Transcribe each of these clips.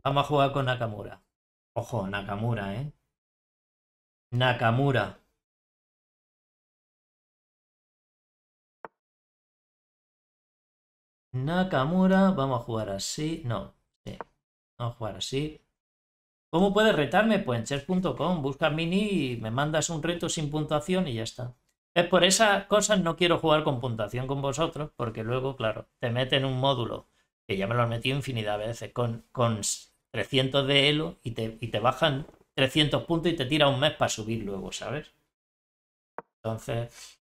Vamos a jugar con Nakamura. Ojo, Nakamura, ¿eh? Nakamura. Nakamura, vamos a jugar así. No, sí, vamos a jugar así. ¿Cómo puedes retarme? Pues en chess.com, busca mini y me mandas un reto sin puntuación y ya está. Es por esas cosas no quiero jugar con puntuación con vosotros, porque luego, claro, te meten un módulo, que ya me lo han metido infinidad de veces, con 300 de elo y te bajan 300 puntos y te tira un mes para subir luego, ¿sabes? Entonces,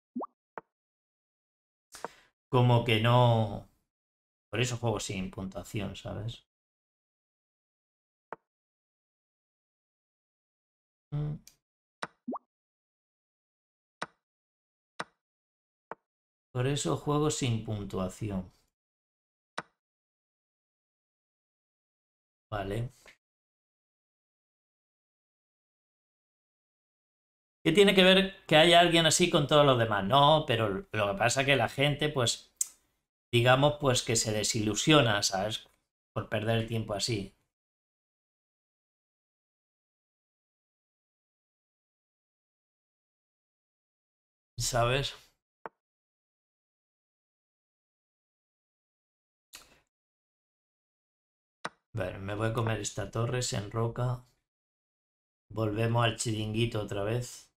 como que no. Por eso juego sin puntuación, ¿sabes? Mm. Por eso juego sin puntuación. Vale. ¿Qué tiene que ver que haya alguien así con todos los demás? No, pero lo que pasa es que la gente, pues, digamos, pues que se desilusiona, ¿sabes? Por perder el tiempo así, ¿sabes? Bueno, me voy a comer esta torre, se enroca. Volvemos al chiringuito otra vez.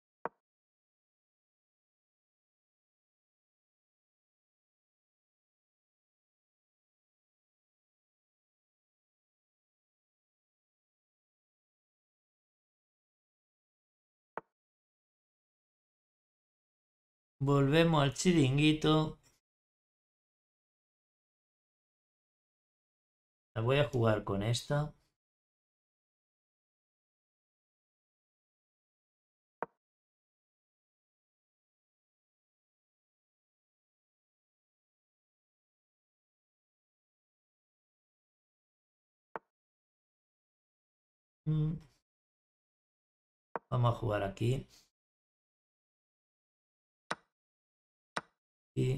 Volvemos al chiringuito. La voy a jugar con esta. Mm. Vamos a jugar aquí. Y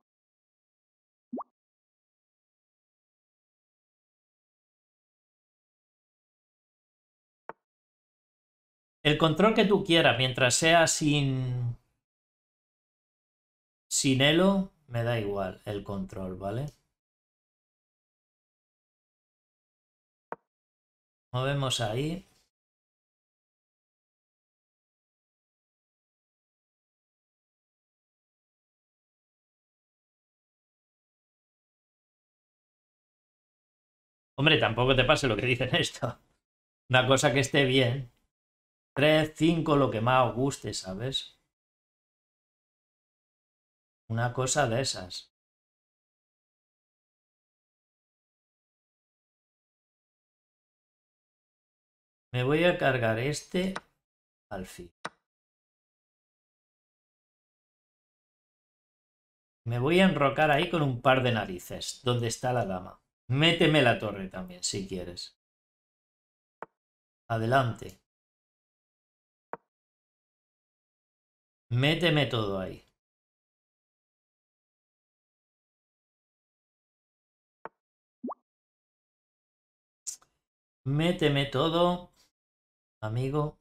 el control que tú quieras, mientras sea sin elo, me da igual el control, ¿vale? Movemos ahí. Hombre, tampoco te pase lo que dicen esto. Una cosa que esté bien. 3, 5, lo que más os guste, ¿sabes? Una cosa de esas. Me voy a cargar este alfil. Me voy a enrocar ahí con un par de narices. ¿Dónde está la dama? Méteme la torre también, si quieres. Adelante. Méteme todo ahí. Méteme todo, amigo.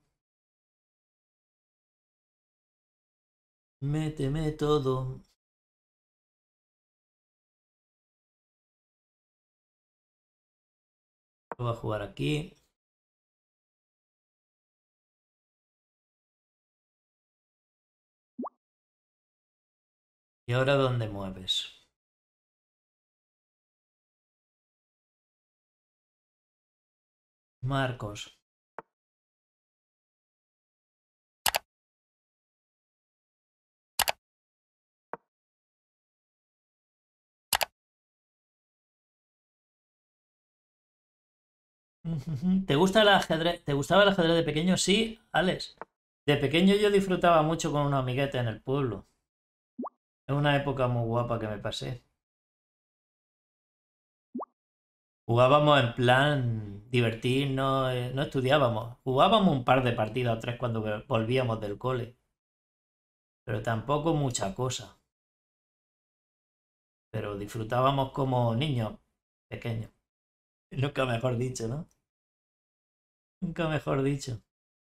Méteme todo. Voy a jugar aquí. ¿Y ahora dónde mueves? Marcos. ¿Te gusta el ajedrez? ¿Te gustaba el ajedrez de pequeño? Sí, Alex. De pequeño yo disfrutaba mucho con una amigueta en el pueblo. Es una época muy guapa que me pasé. Jugábamos en plan divertirnos, no estudiábamos. Jugábamos un par de partidas o tres cuando volvíamos del cole. Pero tampoco mucha cosa. Pero disfrutábamos como niños pequeños. Nunca mejor dicho, ¿no? Nunca mejor dicho.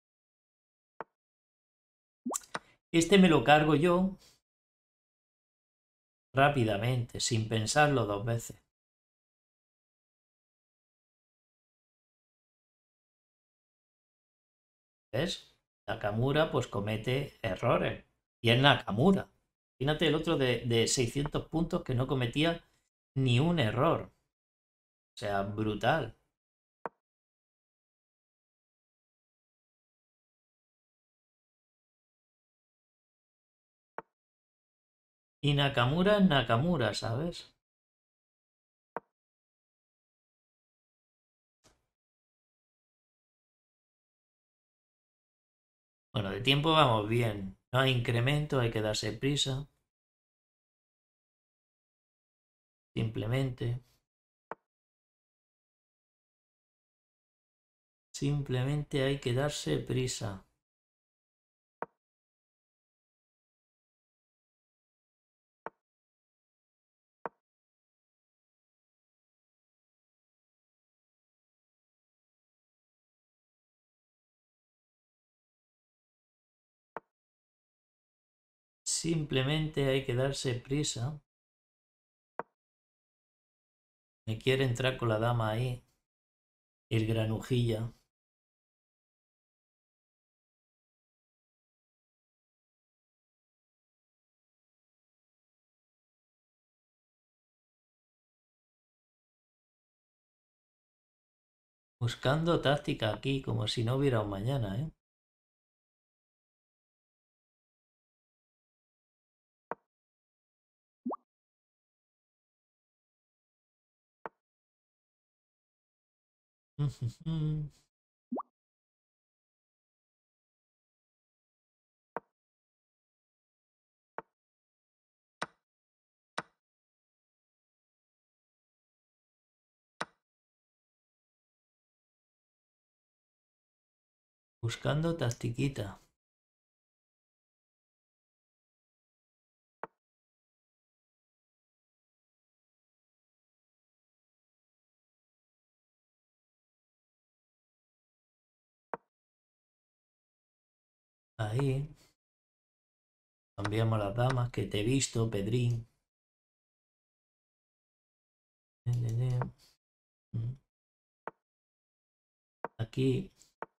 Este me lo cargo yo rápidamente, sin pensarlo dos veces. ¿Ves? Nakamura pues comete errores. Y es Nakamura. Imagínate el otro de 600 puntos que no cometía ni un error. O sea, brutal. Y Nakamura es Nakamura, ¿sabes? Bueno, de tiempo vamos bien. No hay incremento, hay que darse prisa. Simplemente. Simplemente hay que darse prisa. Simplemente hay que darse prisa. Me quiere entrar con la dama ahí. El granujilla. Buscando táctica aquí, como si no hubiera un mañana, ¿eh? Buscando tactiquita. Ahí. Cambiamos las damas, que te he visto, Pedrín. Aquí.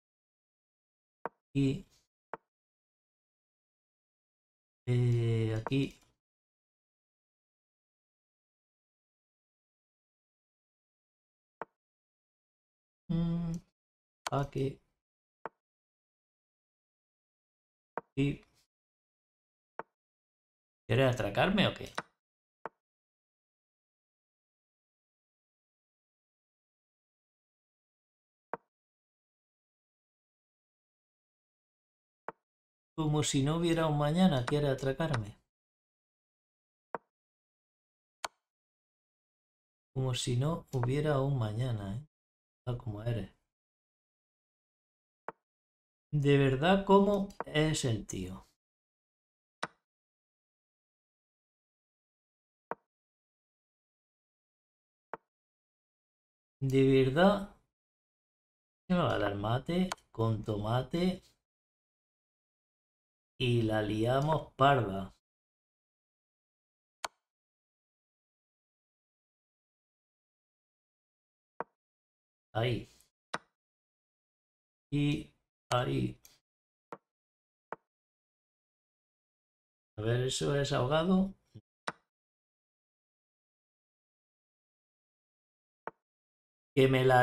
Aquí. Aquí. Aquí. Aquí. ¿Quieres atracarme o qué? Como si no hubiera un mañana, ¿quieres atracarme? Como si no hubiera un mañana, ¿eh? Tal como eres. De verdad, ¿cómo es el tío? De verdad, me va a dar mate con tomate y la liamos parda. Ahí. Y ahí. A ver, ¿eso es ahogado? Que me la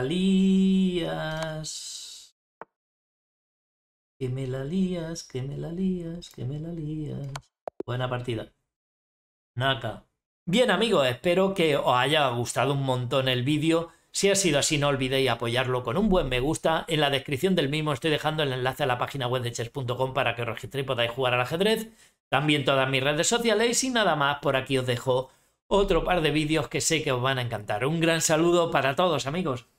lías. Que me la lías, que me la lías, que me la lías. Buena partida. Naka. Bien amigos, espero que os haya gustado un montón el vídeo. Si ha sido así, no olvidéis apoyarlo con un buen me gusta. En la descripción del mismo estoy dejando el enlace a la página web de chess.com para que os registréis y podáis jugar al ajedrez. También todas mis redes sociales y nada más, por aquí os dejo otro par de vídeos que sé que os van a encantar. Un gran saludo para todos amigos.